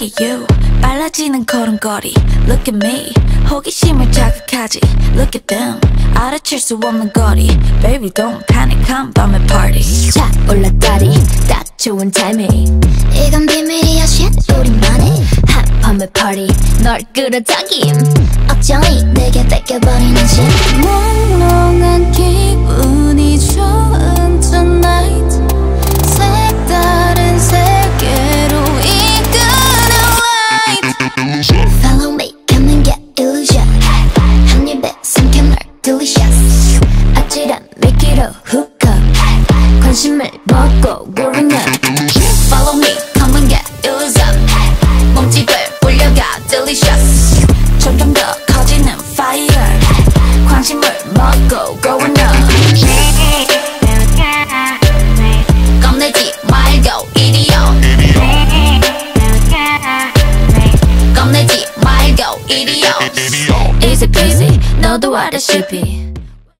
at you 빨라지는 걸음걸이 Look at me 호기심을 자극하지 Look at them 알아챌 수 없는 거리 Baby don't panic I'm 밤의 party 자 올라다리 딱 좋은 타이밍 이건 비밀이야 shit 우리만의 핫밤의 party 널 끌어당김 어쩌니 내게 뺏겨버리는 심 몽롱한 기분이 좋은 tonight 색다른 세계로 이끄는 light Follow me come and get illusion 한 입에 삼켜 널 delicious 아찔한 미끼로 hook up 관심을 먹고 growing up Follow me come and get illusion 몸집을 불려가 delicious 점점 더 커지는 fire 관심을 먹고 growing up 겁내지 말고 이리요 겁내지 말고 이리요 Easy peasy 너도 알다시피